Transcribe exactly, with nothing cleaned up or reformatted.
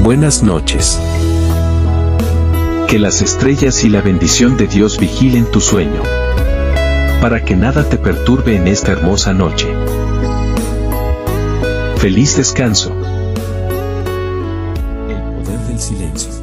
Buenas noches. Que las estrellas y la bendición de Dios vigilen tu sueño, para que nada te perturbe en esta hermosa noche. Feliz descanso. El poder del silencio.